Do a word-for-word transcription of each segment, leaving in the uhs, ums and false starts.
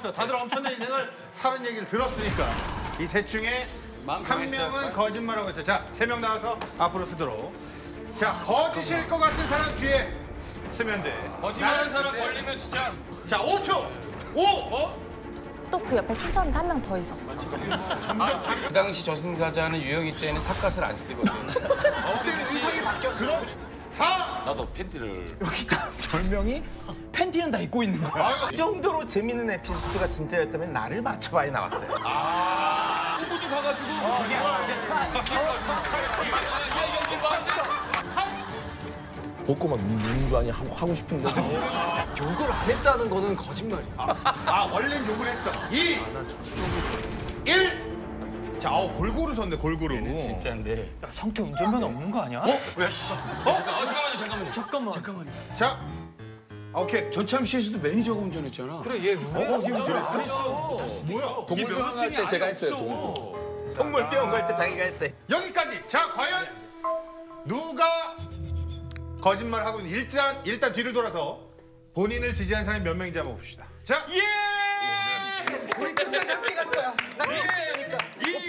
알았어. 다들 엄청난 인생을 사는 얘기를 들었으니까 이 셋 중에 한 명은 거짓말하고 있어요. 자, 세 명 나와서 앞으로 쓰도록. 자, 거짓일 것 같은 사람 뒤에 쓰면 돼. 거짓말하는 사람 걸리면 진짜. 자, 오 초. 오. 어? 또 그 옆에 친척이 한 명 더 있었어. 그 당시 저승사자는 유영이 때는 삿갓을 안 쓰거든. 그때는 의상이 바뀌었어. 사. 나도 팬티를. 여기 다 별명이 팬티는 다 입고 있는 거야. 이 정도로 재밌는 에피소드가 진짜였다면 나를 맞춰봐야 나왔어요. 누구도 가가지고. 벗고 막 누는 거 아니야 하고 하고 싶은데 욕을 안 했다는 거는 거짓말이야. 아, 원래는 욕을 했어. 이. 일. 자, 어, 골고루 섰네, 골고루. 진짜인데. 야, 성태 운전면허 없는 거 아니야? 어? 왜? 어? 잠깐만요, 잠깐만요. 잠깐만. 잠깐만요. 자. 아, 오케이. 전참시에서도 매니저가 운전했잖아. 그래 얘 왜? 뭐야? 동물병원 갈 때 제가 했어요. 동물병원. 동물병원 갈 때 자기가 했대. 여기까지. 자, 과연 누가 거짓말 하고 있는 일단 일단 뒤를 돌아서 본인을 지지한 사람이 몇 명인지 한번 봅시다. 자, 예! 우리 끝까지 함께 갈 거야. 나 이유영!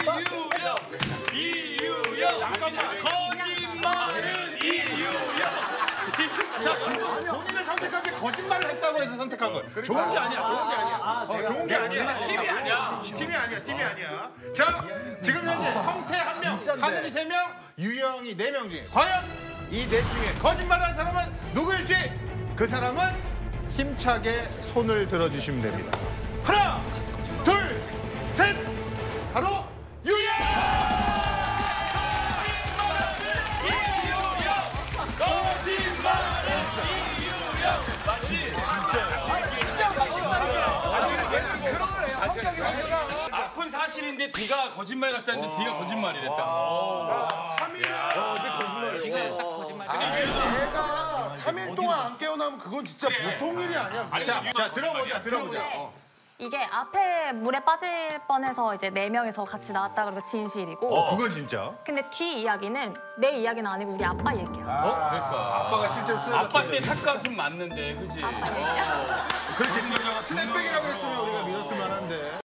이유영! 잠깐만. 거짓말은 이유영! 자, 지금 본인을 선택한 게 거짓말을 했다고 해서 선택한 거야. 좋은 게 아니야. 좋은 게 아니야. 어, 좋은 게 아니야. 팀이 아니야. 팀이 아니야. 팀이 아니야. 자, 지금 현재 성태 한 명, 하늘이 세 명, 유영이 네 명 중에 과연 이 넷 중에 거짓말한 사람은 누구일지 그 사람은 힘차게 손을 들어주시면 됩니다. 하나, 둘, 셋, 바로 유영! 아픈 사실인데 D가 거짓말 같다는데 D가 거짓말이랬다. 삼 일이야. 내가 삼 일 동안 안 깨어나면 그건 진짜 보통 일이 아니야. 자, 자, 들어보자, 들어보자. 이게 앞에 물에 빠질 뻔해서 이제 네 명이서 같이 나왔다 그러고 진실이고. 어, 그건 진짜. 근데 뒤 이야기는 내 이야기는 아니고 우리 아빠 얘기야. 아빠가 실제로 쓰는 아빠 때 삿갓은 맞는데, 그지? 아빠 얘기야. 그렇지. 스냅백이라고 했으면 우리가 밀었을 만한데.